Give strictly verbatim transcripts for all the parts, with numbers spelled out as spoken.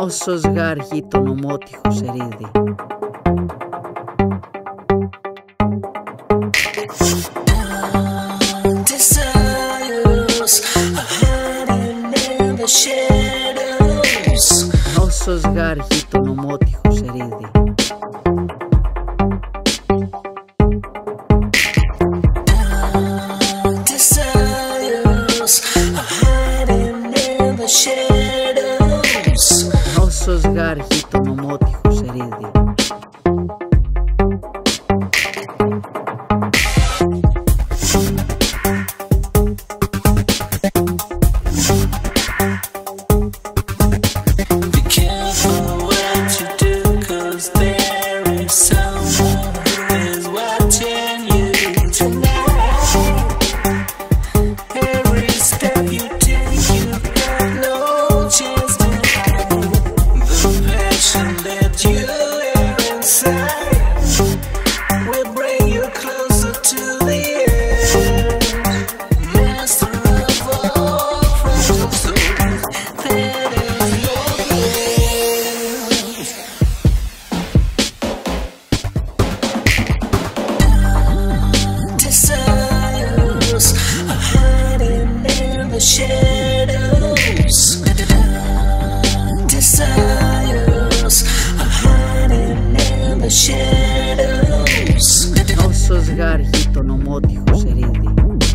Όσο σγάργει το νομότυχο σερίδι. Όσο σγάργει το νομότυχο σερίδι. Όσο σγάργει το νομότυχο σερίδι. Shadows, desires are hiding in the shadows. Όσο σγάργει το νομότυχο σερίδι.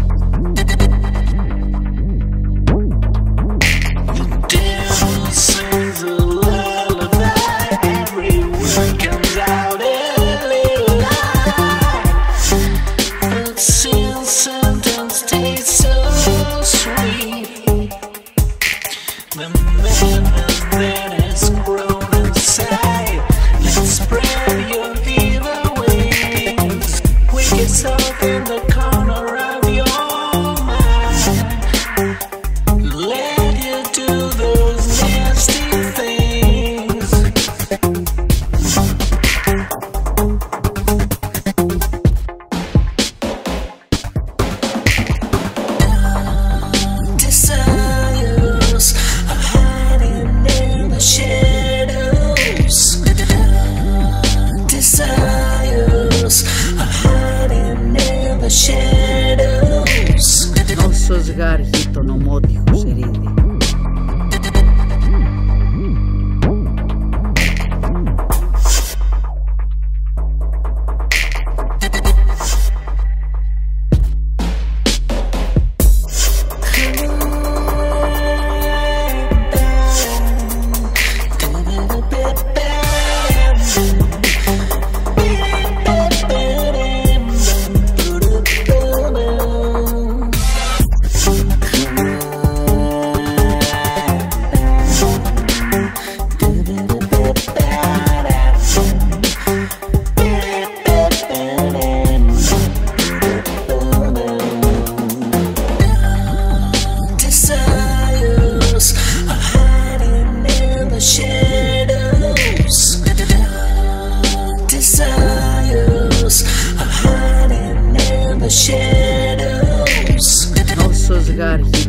The devil sings a lullaby, every word comes out a little lie. But since sometimes tastes so sweet, the madness that has grown inside, let's spread your evil wings. We get stuck in the corner of your mind. Let you do those nasty things. Desires are hiding in the shadows. Desires are hiding in the shadows. Όσο σγάργει το νομότυχο σερίδι. Shadows, όσο σγάργει